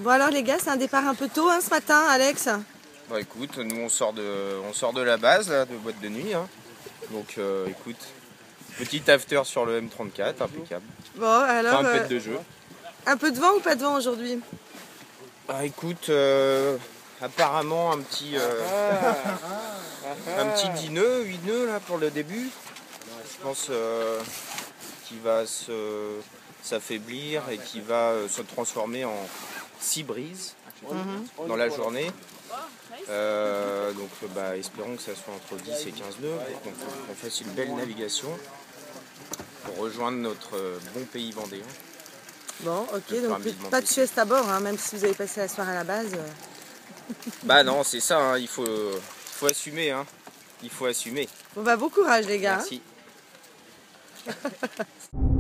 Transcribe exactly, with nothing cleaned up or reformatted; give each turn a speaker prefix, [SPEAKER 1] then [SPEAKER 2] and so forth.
[SPEAKER 1] Bon alors les gars, c'est un départ un peu tôt hein, ce matin, Alex?
[SPEAKER 2] Bah écoute, nous on sort de, on sort de la base là, de boîte de nuit. Hein. Donc euh, écoute, petit after sur le M trente-quatre, impeccable.
[SPEAKER 1] Bon alors,
[SPEAKER 2] Enfin, un
[SPEAKER 1] euh,
[SPEAKER 2] pet de jeu.
[SPEAKER 1] un peu de vent ou pas de vent aujourd'hui?
[SPEAKER 2] Bah écoute, euh, apparemment un petit, euh, un petit dix nœuds, huit nœuds là pour le début. Je pense euh, qu'il va se s'affaiblir et qui va euh, se transformer en six brises mm-hmm. dans la journée. Euh, donc bah, espérons que ça soit entre dix et quinze nœuds pour qu'on, qu'on fasse une belle navigation pour rejoindre notre bon pays vendéen.
[SPEAKER 1] Bon, ok, donc pas de sieste à bord, hein, même si vous avez passé la soirée à la base.
[SPEAKER 2] Bah non, c'est ça, hein, il faut, faut assumer, hein. Il faut assumer.
[SPEAKER 1] Bon bah bon courage les gars.
[SPEAKER 2] Merci.
[SPEAKER 1] Hein.